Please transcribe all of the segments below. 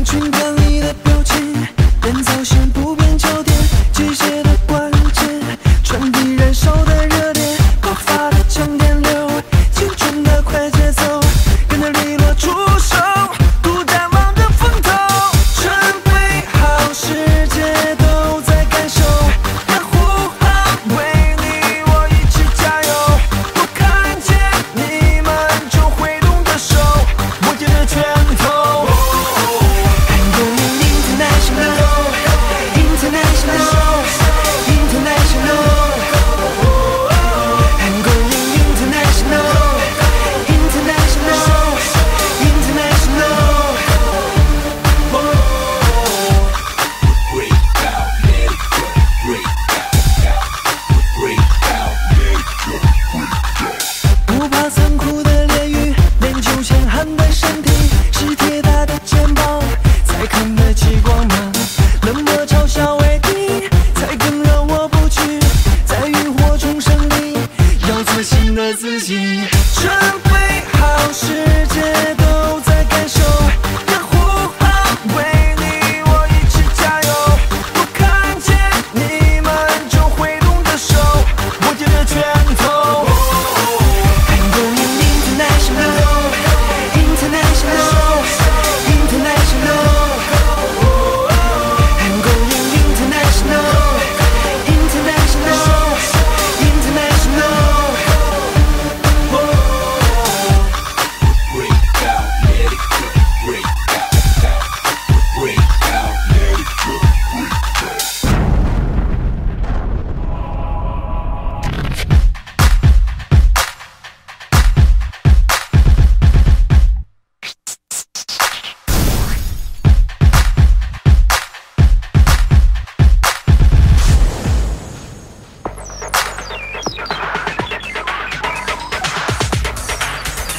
裙看你的表情，人造线不变焦点，机械的关键，传递燃烧的热点，爆发的强电流，青春的快节奏，跟着利落出手，独占望的风头，准备好，世界都在感受，要呼喊，为你我一起加油，我看见你们就挥动着手，握紧了拳头。不怕残酷的炼狱，练就强悍的身体，是铁打的肩膀，才看得起光芒。冷漠嘲笑为敌，才更让我不屈。在浴火中胜利，要做新的自己。准备好，世界都在感受，要呼喊，为你我一起加油。我看见你们就挥动着手，握紧了拳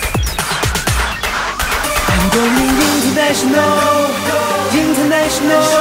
头。I'm going international, international.